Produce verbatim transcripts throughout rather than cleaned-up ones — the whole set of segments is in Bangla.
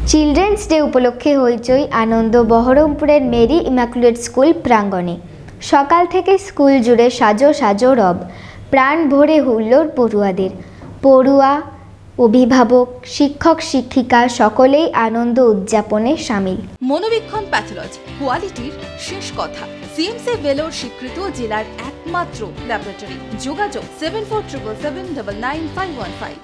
চিলড্রেন্স ডে উপলক্ষে হইচই আনন্দ বহরমপুরের মেরি ইমাকুলেট স্কুল প্রাঙ্গণে। সকাল থেকে স্কুল জুড়ে সাজো সাজো রব, প্রাণ ভরে হুল্লোড় পড়ুয়াদের। পড়ুয়া, অভিভাবক, শিক্ষক শিক্ষিকা সকলেই আনন্দ উদযাপনে সামিল। মনোবীক্ষণ প্যাথোলজি, কোয়ালিটির শেষ কথা। সিএমসি ভেলোর স্বীকৃত জেলার একমাত্র ল্যাবরেটরি। যোগাযোগ seven four triple seven double nine five one five.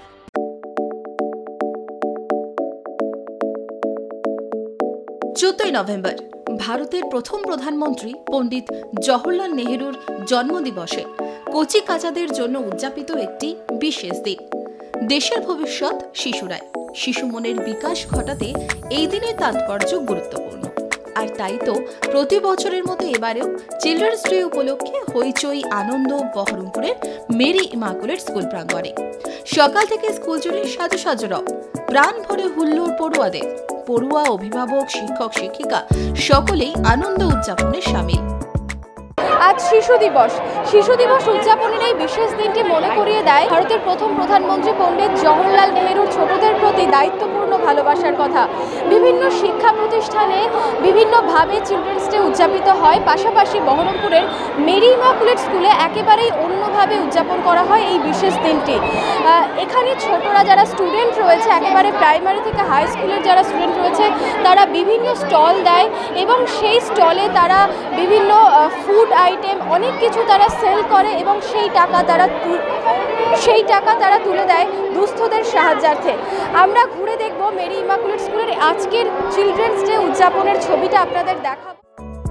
চোদ্দই নভেম্বর ভারতের প্রথম প্রধানমন্ত্রী পণ্ডিত জওহরলাল নেহরুর জন্মদিবসে কচি কাচাদের জন্য উদযাপিত একটি বিশেষ দিন। দেশের ভবিষ্যৎ শিশুরাই, শিশু মনের বিকাশ ঘটাতে এই দিনের তাৎপর্য গুরুত্বপূর্ণ। আর তাই তো প্রতি বছরের মতো এবারেও চিলড্রেন্স ডে উপলক্ষে হইচই আনন্দ বহরমপুরের মেরি ইমাকুলেট স্কুল প্রাঙ্গণে। সকাল থেকে স্কুল জুড়ে সাজো সাজো রব, প্রাণ ভরে হুল্লোড় পড়ুয়াদের। পড়ুয়া, অভিভাবক, শিক্ষক শিক্ষিকা সকলেই আনন্দ উদযাপনে সামিল। আজ শিশু দিবস। শিশু দিবস উদযাপনের এই বিশেষ দিনটি মনে করিয়ে দেয় ভারতের প্রথম প্রধানমন্ত্রী পণ্ডিত জওহরলাল নেহরুর ছোটদের প্রতি দায়িত্বপূর্ণ ভালোবাসার কথা। বিভিন্ন শিক্ষা প্রতিষ্ঠানে বিভিন্নভাবে চিলড্রেন্স ডে উদযাপিত হয়, পাশাপাশি বহরমপুরের মেরি ইমাকুলেট স্কুলে একেবারেই অন্যভাবে উদযাপন করা হয় এই বিশেষ দিনটি। এখানে ছোটরা যারা স্টুডেন্ট রয়েছে, একেবারে প্রাইমারি থেকে হাই স্কুলের যারা স্টুডেন্ট রয়েছে, তারা বিভিন্ন স্টল দেয় এবং সেই স্টলে তারা বিভিন্ন ফুড আইটেম অনেক কিছু তারা সেল করে এবং সেই টাকা তারা সেই টাকা তারা তুলে দেয় দুস্থদের সাহায্যার্থে। আমরা ঘুরে দেখব মেরি ইমাকুলেট স্কুলের আজকের চিলড্রেন্স ডে উদযাপনের ছবিটা আপনাদের দেখাবো।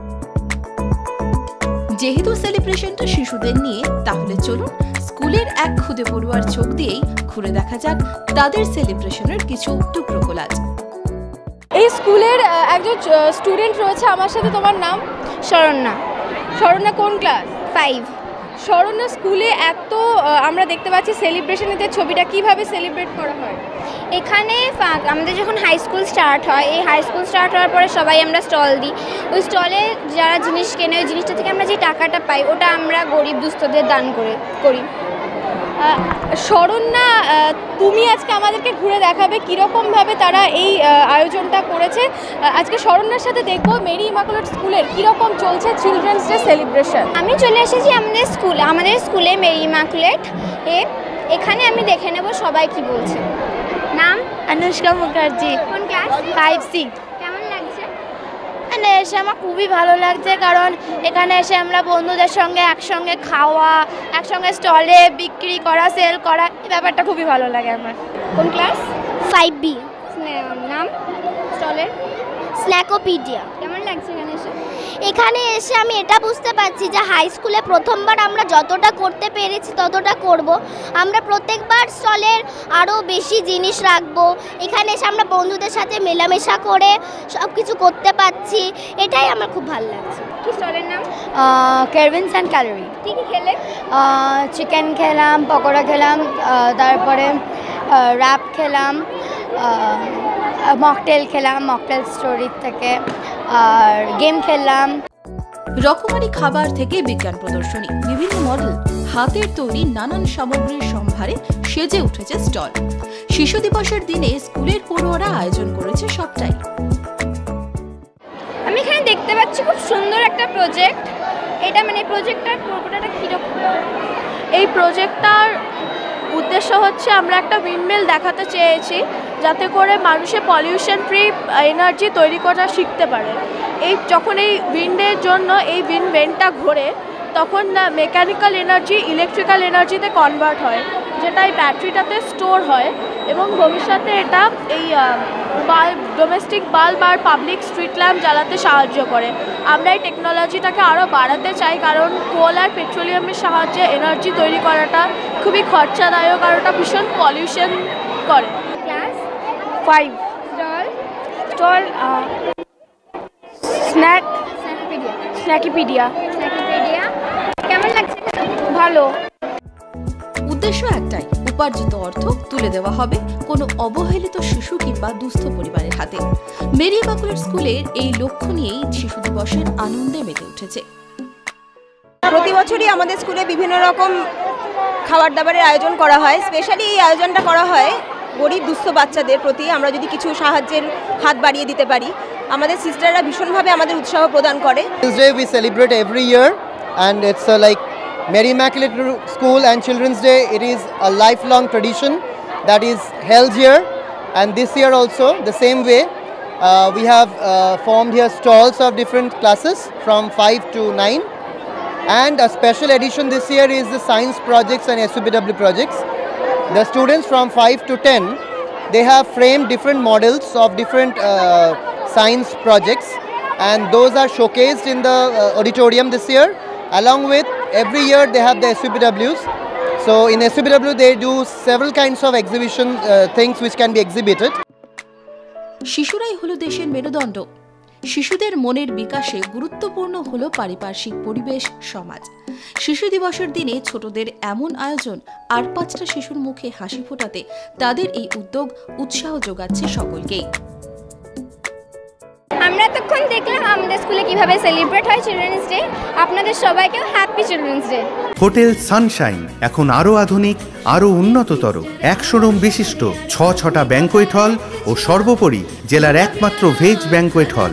যেহেতু সেলিব্রেশনটা শিশুদের নিয়ে, তাহলে চলুন স্কুলের এক খুদে পড়ুয়ার চোখ দিয়েই ঘুরে দেখা যাক তাদের সেলিব্রেশনের কিছু টুকরো কোলাজ। এই স্কুলের একজন স্টুডেন্ট রয়েছে আমার সাথে, তোমার নাম? শরণ্যা। শরণ্যা কোন ক্লাস? ফাইভ। শরণ্যা, স্কুলে এত আমরা দেখতে পাচ্ছি সেলিব্রেশনের ছবিটা কিভাবে সেলিব্রেট করা হয়? এখানে আমাদের যখন হাই স্কুল স্টার্ট হয়, এই হাই স্কুল স্টার্ট হওয়ার পরে সবাই আমরা স্টল দিই। ওই স্টলে যারা জিনিস কেনে, ওই জিনিসটা থেকে আমরা যে টাকাটা পাই ওটা আমরা গরিব দুস্থদের দান করে করি। শরণ্যা, তুমি আজকে আমাদেরকে ঘুরে দেখাবে কীরকমভাবে তারা এই আয়োজনটা করেছে। আজকে শরণ্যার সাথে দেখবো মেরি ইমাকুলেট স্কুলের কীরকম চলছে চিলড্রেন্স ডে সেলিব্রেশন। আমি চলে এসেছি আমাদের স্কুল আমাদের স্কুলে মেরি ইমাকুলেট এ। এখানে আমি দেখে নেব সবাই কি বলছে। নাম? অনুষ্কা মুখার্জি। কোন ক্লাস? Five C. কেমন লাগছে? এখানে এসে আমার খুবই ভালো লাগছে, কারণ এখানে এসে আমরা বন্ধুদের সঙ্গে একসঙ্গে খাওয়া, একসঙ্গে স্টলে বিক্রি করা, সেল করা, এই ব্যাপারটা খুবই ভালো লাগে আমার। কোন ক্লাস? Five B. নাম স্টলের? স্ন্যাকোপিডিয়া। কেমন লাগছে এখানে এসে? এখানে এসে আমি এটা বুঝতে পারছি যে হাই স্কুলে প্রথমবার আমরা যতটা করতে পেরেছি ততটা করব। আমরা প্রত্যেকবার স্টলের আরও বেশি জিনিস রাখবো। এখানে এসে আমরা বন্ধুদের সাথে মেলামেশা করে সব কিছু করতে পারছি, এটাই আমার খুব ভালো লাগছে। কি স্টলের নাম? কেরভিনস অ্যান্ড ক্যালোরি। কী কী খেলে? চিকেন খেলাম, পকোড়া খেলাম, তারপরে র্যাপ খেলাম, মকটেল খেলাম মকটেল স্টোরি থেকে, আর গেম খেললাম। রকমারি খাবার থেকে বিজ্ঞান প্রদর্শনী, বিভিন্ন মডেল, হাতের তৈরি নানান সামগ্রীর সম্ভারে সেজে উঠেছে স্টল। শিশু দিবসের দিনে স্কুলের পড়ুয়ারা আয়োজন করেছে সবটাই। আমি এখানে দেখতে পাচ্ছি খুব সুন্দর একটা প্রজেক্ট। এটা মানে প্রজেক্টটার পুরোটাটা কীরকম? এই প্রজেক্টটার উদ্দেশ্য হচ্ছে আমরা একটা উইন্ডমিল দেখাতে চেয়েছি, যাতে করে মানুষের পলিউশন ফ্রি এনার্জি তৈরি করা শিখতে পারে। এই যখন এই উইন্ডের জন্য এই উইন্ড ভেন্টটা ঘোরে, তখন মেকানিক্যাল এনার্জি ইলেকট্রিক্যাল এনার্জিতে কনভার্ট হয়, যেটা এই ব্যাটারিটাতে স্টোর হয় এবং ভবিষ্যতে এটা এই বাল্ব, ডোমেস্টিক বাল্ব আর পাবলিক স্ট্রিট ল্যাম্প জ্বালাতে সাহায্য করে। আমরা এই টেকনোলজিটাকে আরও বাড়াতে চাই, কারণ কোল আর পেট্রোলিয়ামের সাহায্যে এনার্জি তৈরি করাটা খুবই খরচাদায়ক আর ওটা ভীষণ পলিউশন করে। Class five. Stall? Stall snack snackopedia. Snackipedia. Snackopedia. কেমন লাগছে? ভালো। উদ্দেশ্য একটাই, উপার্জিত অর্থ তুলে দেওয়া হবে কোনো অবহেলিত শিশু কিংবা দুস্থ পরিবারের হাতে। মেরি ইমাকুলেট স্কুলের এই লক্ষ্য নিয়েই শিশু দিবসের আনন্দে মেতে উঠেছে। প্রতি বছরই আমাদের স্কুলে বিভিন্ন রকম খাবার দাবারের আয়োজন করা হয়। স্পেশালি এই আয়োজনটা করা হয় গরিব দুস্থ বাচ্চাদের প্রতি আমরা যদি কিছু সাহায্যের হাত বাড়িয়ে দিতে পারি, আমাদের সিস্টাররা ভীষণভাবে আমাদের উৎসাহ প্রদান করে। This day we celebrate every year and it's uh, like Mary Immaculate School and Children's Day. It is a lifelong tradition that is held here, and this year also the same way uh, we have uh, formed here stalls of different classes from five to nine, and a special edition this year is the science projects and S U P W projects. The students from five to ten, they have framed different models of different uh, science projects, and those are showcased in the uh, auditorium this year. Along with every year they have the S U P Ws. So in S U P W they do several kinds of exhibition uh, things which can be exhibited. শিশুরাই হলো দেশের মেরুদণ্ড। শিশুদের মনের বিকাশে গুরুত্বপূর্ণ হলো পারিপার্শ্বিক পরিবেশ, সমাজ। শিশু দিবসের দিনে ছোটদের এমন আয়োজন আর পাঁচটা শিশুর মুখে হাসি ফোটাতে তাদের এই উদ্যোগ উৎসাহ যোগাচ্ছে সকলকেই। আমরা তখন দেখলাম আমাদের স্কুলে কিভাবে সেলিব্রেট হয় চিলড্রেন্স ডে। আপনাদের সবাইকে happy children's day. Hotel Sunshine এখন আরও আধুনিক, আরও উন্নততর, একশো রুম বিশিষ্ট, ছ ছটা ব্যাংকোয়েট হল ও সর্বোপরি জেলার একমাত্র ভেজ ব্যাংকোয়েট হল।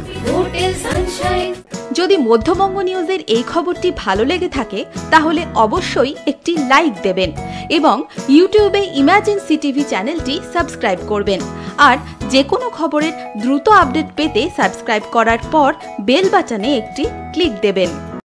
যদি মধ্যবঙ্গ নিউজের এই খবরটি ভালো লেগে থাকে তাহলে অবশ্যই একটি লাইক দেবেন এবং ইউটিউবে ইমাজিন সিটিভি চ্যানেলটি সাবস্ক্রাইব করবেন। আর যে কোনো খবরের দ্রুত আপডেট পেতে সাবস্ক্রাইব করার পর বেল বাটনে একটি ক্লিক দেবেন।